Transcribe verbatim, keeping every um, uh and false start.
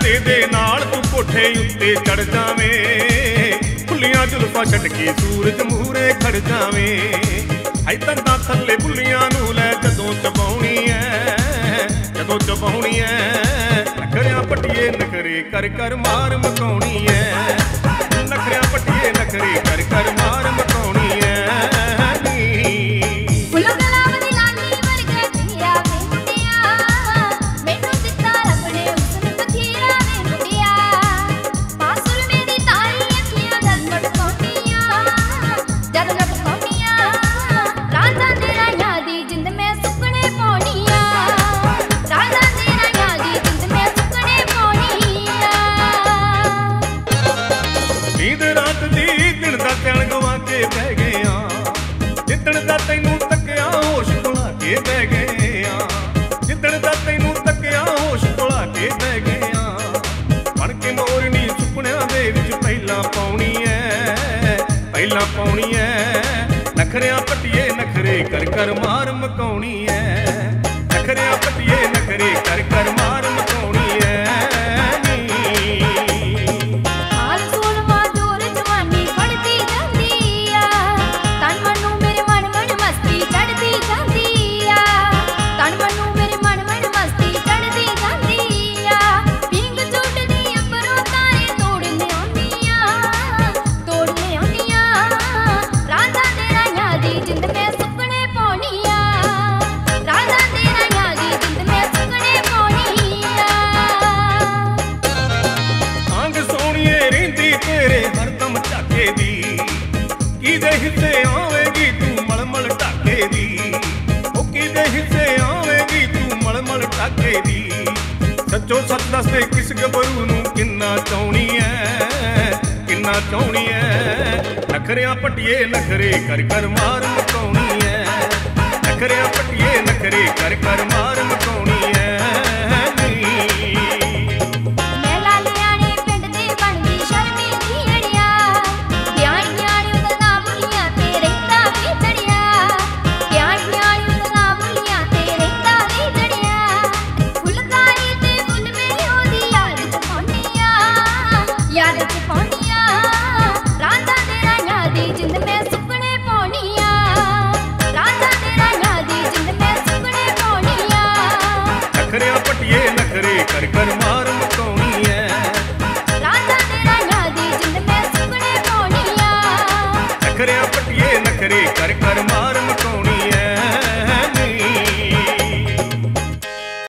नशे दे नाल तू कोठे उत्ते चढ़ जावे, फुल्लियां जुल्फां छड्ड के सूरज मूहरे खड़ जावे। हाय तंदा थल्ले बुल्लियां नू लै जदों चबाउणी ऐ, जदों चबाउणी ऐ। नखरियां पट्टिए नखरे कर कर मार मकाउणी ऐ, नखरियां पट्टिए नखरे कर कर मार मकाउणी ऐ। नींद रात दी दिन दा चैन गवा के बह गया, जिदण दा तैनू तकिया होश भुला के बह गया, जिदण दा तैनू तकिया होश भुला के बह गया। बन के मोरनी सुपनियां दे विच पहला पाउणी ऐ, पहला पाउणी ऐ। नखरियां पट्टिए नखरे कर कर मार मकाउणी ऐ, नखरियां पट्टिए नखरे कर कर मार मकाउणी ऐ। किदे हिस्से आवेगी तू मलमल ढाके दी, ओ किदे हिस्से आवेगी तू मलमल ढाके दी। सच्चो सच दस दे किस गबरू नू किन्ना चाहुणी ऐ, किन्ना चाहुणी ऐ। नखरियां पट्टिए नखरे कर कर मार मकाउणी ऐ, नखरियां पट्टिए नखरे कर कर मार